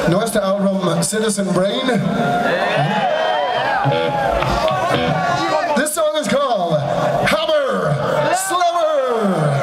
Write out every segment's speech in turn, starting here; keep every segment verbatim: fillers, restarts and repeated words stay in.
neueste Album Citizen Brain. This song is called Hammer Slammer.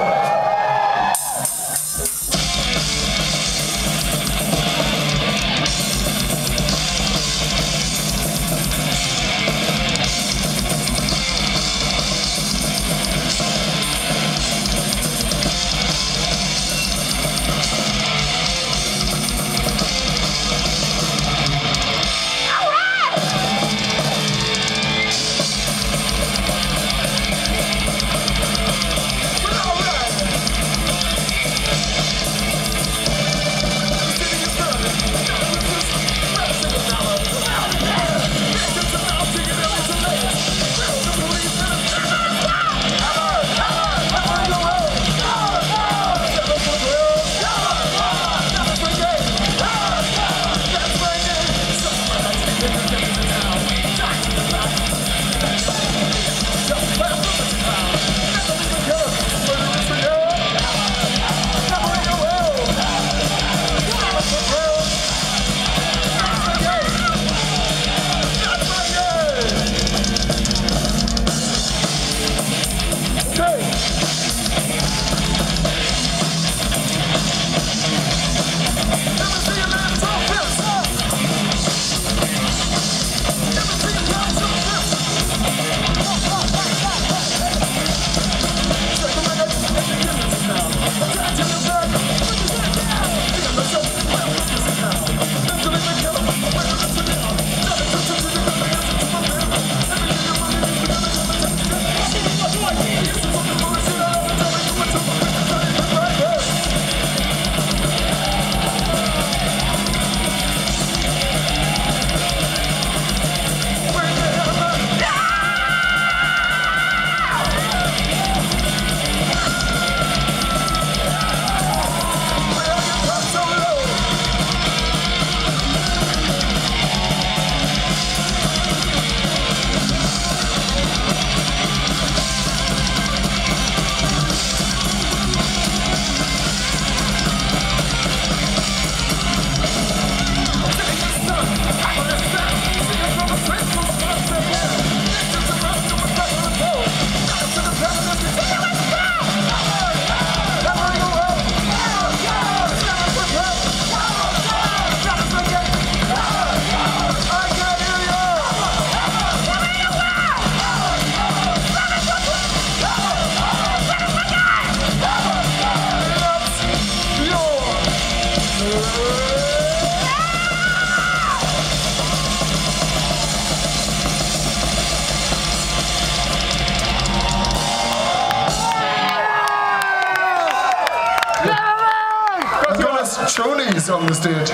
Chonies on the stage.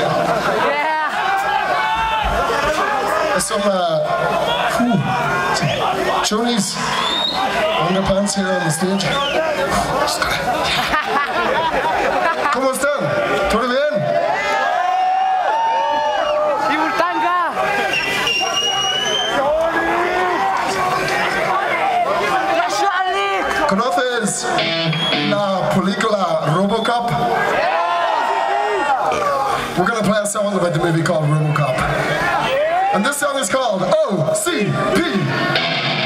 Yeah. Some uh, Chonies underpants here on the stage. ¿Cómo están? ¿Todo bien? ¡Y Burtanga! ¿Conoces la película RoboCop? We're going to play a song about the movie called RoboCop. And this song is called O C P.